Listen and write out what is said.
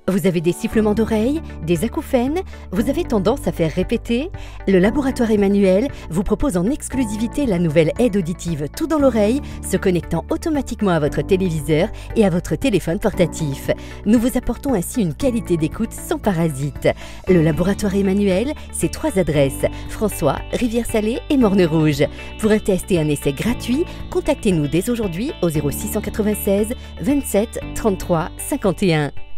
Vous avez des sifflements d'oreilles, des acouphènes? Vous avez tendance à faire répéter? Le laboratoire Emmanuel vous propose en exclusivité la nouvelle aide auditive tout dans l'oreille, se connectant automatiquement à votre téléviseur et à votre téléphone portatif. Nous vous apportons ainsi une qualité d'écoute sans parasite. Le laboratoire Emmanuel, c'est 3 adresses: François, Rivière-Salée et Morne-Rouge. Pour un test et un essai gratuit, contactez-nous dès aujourd'hui au 0696 27 33 51.